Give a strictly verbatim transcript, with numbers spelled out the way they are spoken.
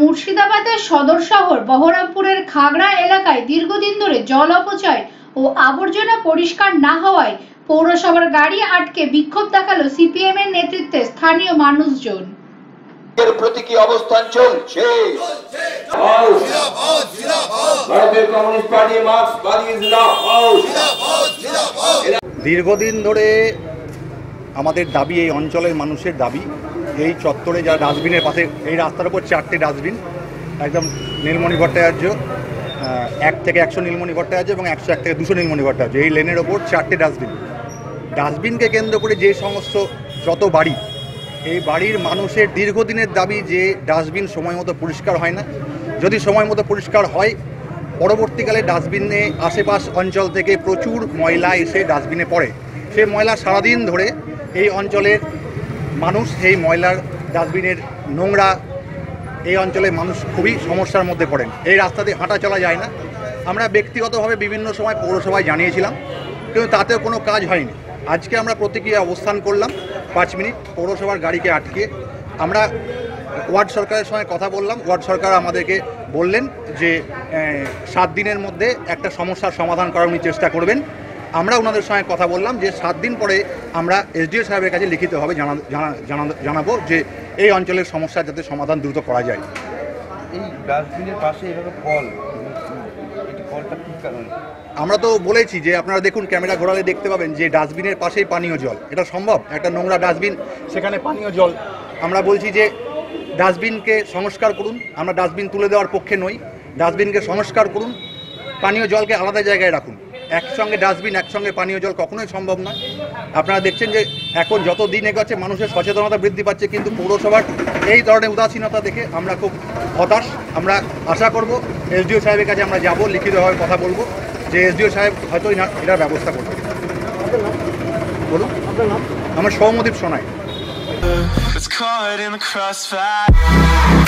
মুর্শিদাবাদের সদর শহর বহরমপুরের খাগড়া এলাকায় দীর্ঘদিন ধরে জল অপচয় ও আবর্জনা পরিষ্কার না হওয়ায় পৌরসভার গাড়ি আটকে বিক্ষোভ দেখালো সিপিএম এর নেতৃত্বে স্থানীয় মানুষজন। এর প্রতি কি অবস্থান চলছে? দীর্ঘদিন ধরে আমাদের দাবি, এই অঞ্চলের মানুষের দাবি, এই চত্বরে যারা ডাস্টবিনের পাশে, এই রাস্তার উপর চারটে ডাস্টবিন, একদম নীলমণি ভট্টাচার্য এক থেকে একশো নীলমণি ভট্টাচার্য এবং একশো এক থেকে দুশো নীলমণি ভট্টাচার্য, এই লেনের ওপর চারটে ডাস্টবিন। ডাস্টবিনকে কেন্দ্র করে যে সমস্ত যত বাড়ি, এই বাড়ির মানুষের দীর্ঘদিনের দাবি যে ডাস্টবিন সময় মতো পরিষ্কার হয় না। যদি সময় মতো পরিষ্কার হয়, পরবর্তীকালে ডাস্টবিনে আশেপাশ অঞ্চল থেকে প্রচুর ময়লা এসে ডাস্টবিনে পড়ে। সেই ময়লা সারাদিন ধরে এই অঞ্চলের মানুষ, এই ময়লার ডাস্টবিনের নোংরা, এই অঞ্চলের মানুষ খুবই সমস্যার মধ্যে পড়েন। এই রাস্তা দিয়ে হাঁটা চলা যায় না। আমরা ব্যক্তিগতভাবে বিভিন্ন সময় পৌরসভায় জানিয়েছিলাম, কিন্তু তাতেও কোনো কাজ হয়নি। আজকে আমরা প্রতিক্রিয়া অবস্থান করলাম পাঁচ মিনিট পৌরসভার গাড়িকে আটকে। আমরা ওয়ার্ড সরকারের সঙ্গে কথা বললাম। ওয়ার্ড সরকার আমাদেরকে বললেন যে সাত দিনের মধ্যে একটা সমস্যার সমাধান করার উনি চেষ্টা করবেন। আমরা ওনাদের সঙ্গে কথা বললাম যে সাত দিন পরে আমরা এসডিও সাহেবের কাছে লিখিতভাবে জানা জানাবো যে এই অঞ্চলের সমস্যার যাতে সমাধান দ্রুত করা যায়। এই ডাস্টবিনের পাশে এভাবে কল, এই কলটা কি কারণে? আমরা তো বলেছি যে আপনারা দেখুন, ক্যামেরা ঘোরালে দেখতে পাবেন যে ডাস্টবিনের পাশেই পানীয় জল। এটা সম্ভব? একটা নোংরা ডাস্টবিন, সেখানে পানীয় জল। আমরা বলছি যে ডাস্টবিনকে সংস্কার করুন। আমরা ডাস্টবিন তুলে দেওয়ার পক্ষে নই। ডাস্টবিনকে সংস্কার করুন, পানীয় জলকে আলাদা জায়গায় রাখুন। একসঙ্গে ডাস্টবিন, একসঙ্গে পানীয় জল কখনোই সম্ভব নয়। আপনারা দেখছেন যে এখন যত দিন এগোচ্ছে মানুষের সচেতনতা বৃদ্ধি পাচ্ছে, কিন্তু পৌরসভার এই ধরনের উদাসীনতা দেখে আমরা খুব হতাশ। আমরা আশা করব এসডিও সাহেবের কাছে আমরা যাব, লিখিতভাবে কথা বলবো যে এসডিও সাহেব হয়তো এটার ব্যবস্থা করবে। বলুন। আমার সৌমদীপ সোনাই।